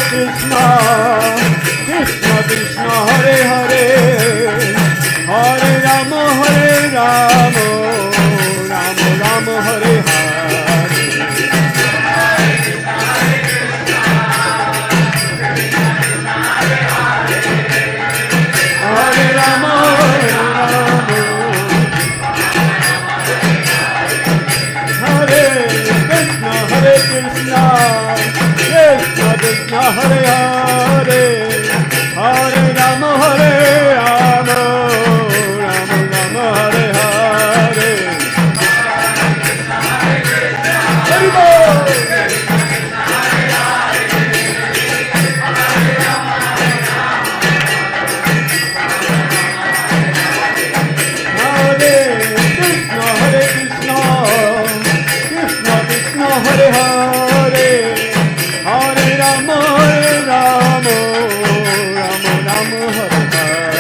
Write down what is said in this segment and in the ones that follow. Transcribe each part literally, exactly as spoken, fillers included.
Krishna, Krishna Krishna Hare Hare, Hare Rama Hare Rama, Rama Rama Hare Hare. Hare Rama Hare Rama, Hare Krishna Hare Krishna, Krishna Krishna Hare Hare, Hare Rama Hare Rama, Rama Rama Hare Hare. Hari Bol. Hare Hare, Hare Rama, Hare Rama, Rama Rama Hare Hare.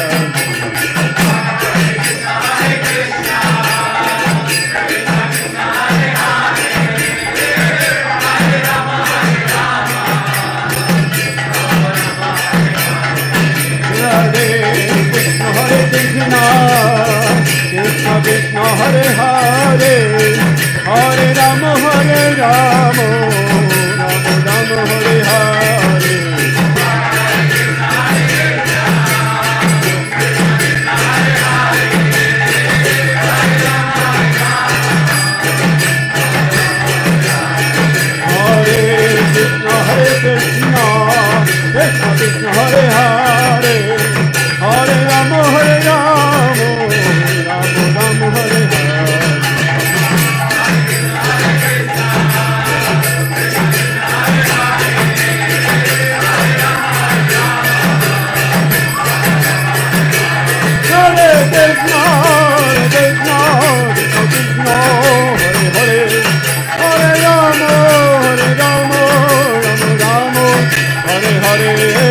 Hare Krishna, Hare Krishna, Krishna Krishna, Hare Hare, Hare Rama, Hare Rama, Rama Rama Hare Hare. Hare Krishna, Hare Krishna, Krishna Krishna, Hare Hare, Hare Rama, Hare Rama, Rama Rama Hare Hare. Hare Krishna, Hare Krishna, Krishna Krishna, Hare Hare, Hare Rama, Hare Rama, Rama Rama, Hare Hare.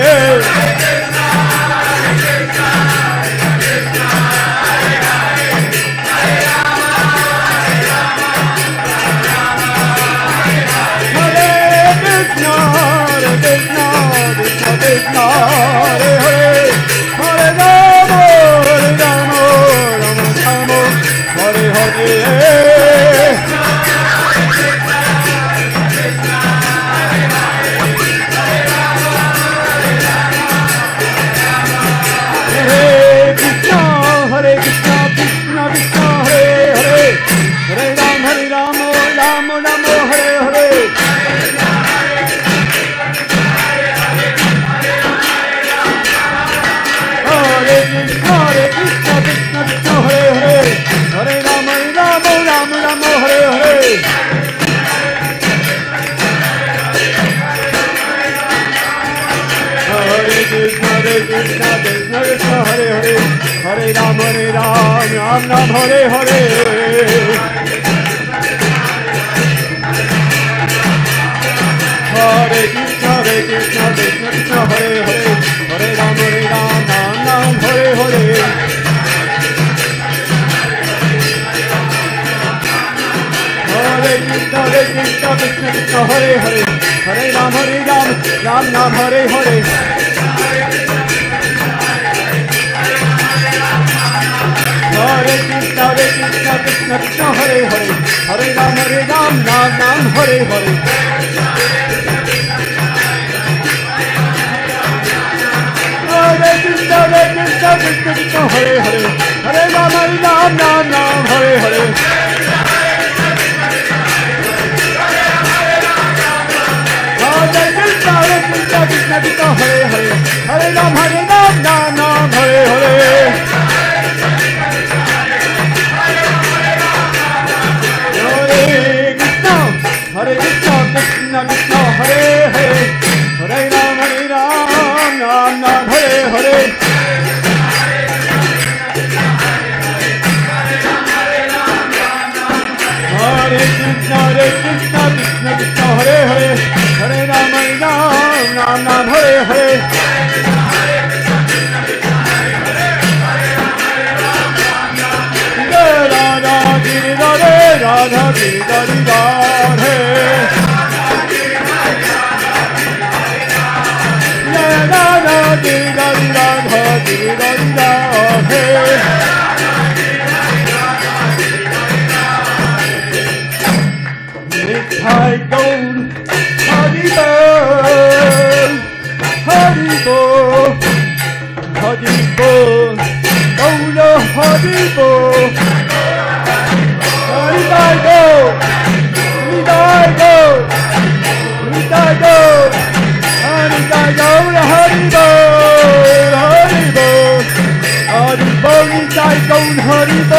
Hare Ram, Hare Ram, Ram Ram, Hare Hare. Hare Krishna, Hare Krishna, Krishna Krishna, Hare Hare, Hare Ram, Hare Ram, Ram Ram, Hare Hare. Hare Krishna, Hare Krishna, Krishna Krishna, Hare Hare, Hare Ram, Hare Ram, Ram Ram, Hare Hare. Hare Krishna, Hare Krishna, Krishna Krishna, Hare Hare, Hare Ram, Hare Ram, Ram Ram, Hare Hare. Hare Krishna, Hare Krishna, Krishna Krishna, Hare Hare, Hare Ram, Hare Ram, Ram Ram, Hare Hare. Hare Krishna, Hare Krishna, Krishna Krishna, Hare Hare, Hare Ram, Hare Ram, Ram Ram, Hare Hare. Hare Krishna, Krishna Krishna, Hare Hare, Hare Ram, Hare Ram, Ram Ram, Hare Hare. Hare Krishna, Hare Krishna, Krishna Krishna, Hare Hare, Hare Ram, Hare Ram, Ram Ram, Hare Hare. Radha Giri Radhe, Radha Giri Radhe. Haribo, Haribo, Haribo, Haribo, Haribo, Haribo, Haribo, Haribo, Haribo, Haribo.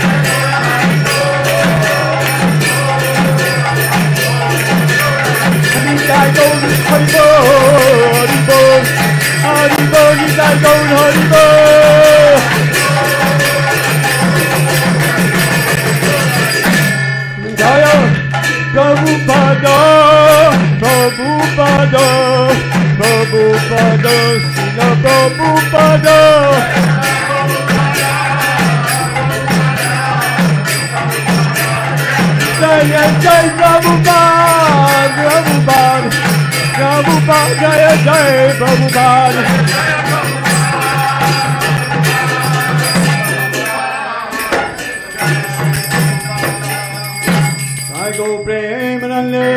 Haribo, Haribo, Haribo, Haribo, Haribo. Jaya Prabhupada, Prabhupada, Prabhupada, Srila Prabhupada. Jaya Jai Prabhupada, Prabhupada, Prabhupada, Jaya Jai Prabhupada. I go Premanande.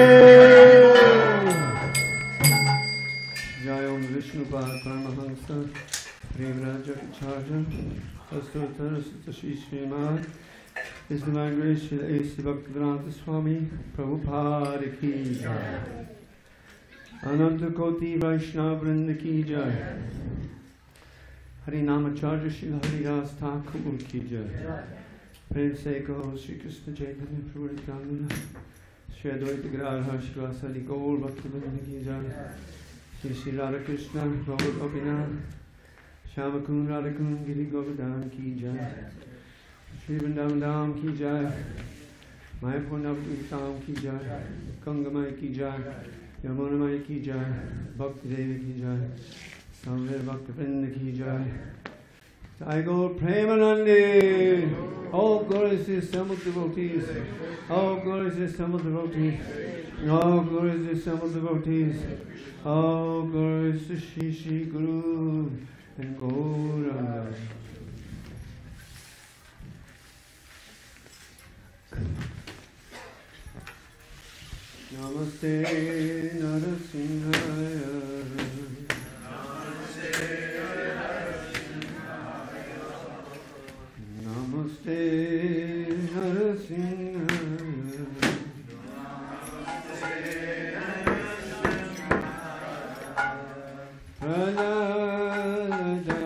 Jai Om Vishnupad Paramahansa, Premaraja Charja, Astotar Sutashi Srimad. His Divine Grace Srila A C Bhaktivedanta Swami Prabhupada Ki Jai. Ananta Koti Vaishnava Vrinda Ki Jai. Harinamacharya Srila Haridas Thakur Ki Jai. Prem se kaho Shri Krishna Chaitanya Prabhu Nityananda Shri Advaita Gadadhar Srivasadi Gaur Bhaktivedanta Ki Jai. Shri Shri Radha Krishna Gaur Gopinath Shyamakund Radhakund Giri Govardhan Ki Jai. Shri Vrindavan Dham Ki Jai. Mayapur Navadvip Dham Ki Jai. Gangamai Ki Jai. Yamunamai Ki Jai. Bhakti Devi Ki Jai. Samved Bhaktivinoda Ki Jai. I go Premanande. All glories to assembled devotees. All glories to assembled devotees. All glories to assembled devotees. All glories to Shri Shri Guru and Gauranga. Namaste Narasimhaya. Namaste Narasimhaya. Pranada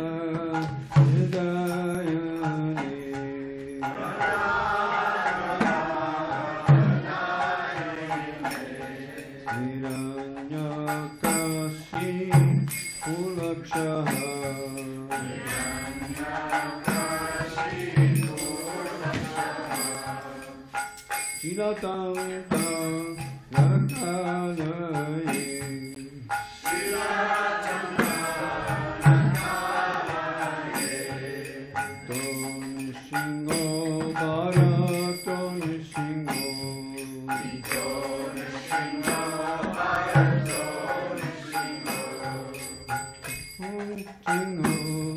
Hridayane. Hiranyakashi Kulakshaha. Shilatam tam Rakalaye. Shilatam tam Rakalaye. Ton Shingo Bharaton Shingo. Ton Shingo Bharaton Shingo. Shingo.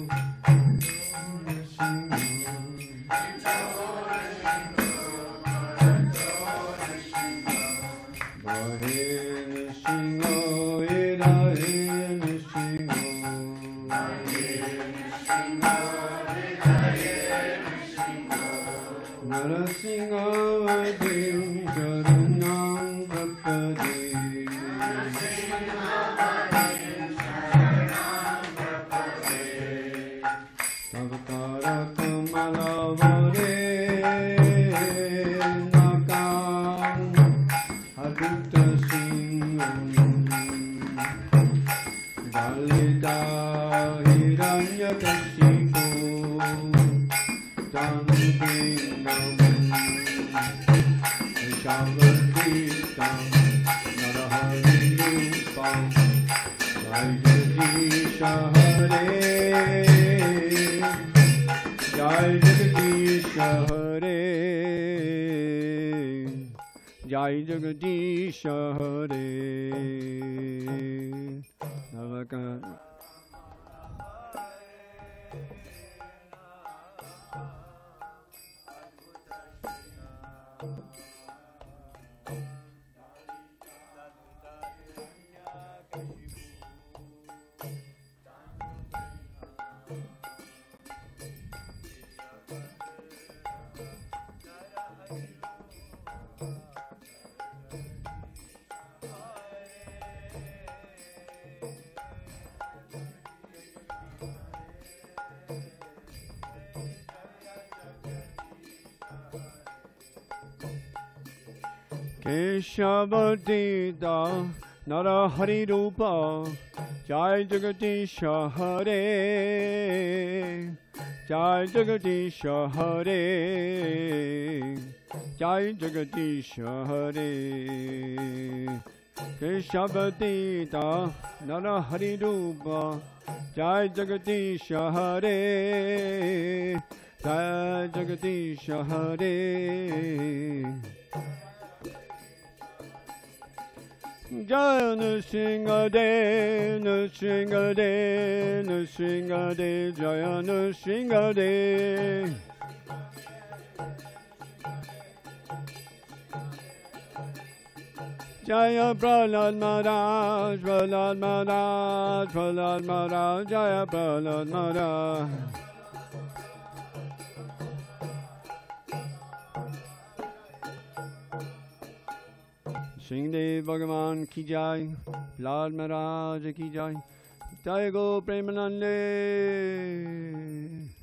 Jai Jagadish Hare. Navaka. केशवतीता Narhari रूप जय जगदीश हरे जय जगदीश हरे जय जगदीश हरे केशवतीता नरहरि रूप जय जगदीश हरे जय जगदीश हरे जय नृसिंहदेव नृसिंहदेव नृसिंहदेव जय नृसिंहदेव जय प्रहलाद महाराज प्रहलाद महाराज प्रहलाद महाराज जय प्रहलाद महाराज सिंहदेव भगवान की जय प्रहलाद महाराज की जय जय गो प्रेमानंदे।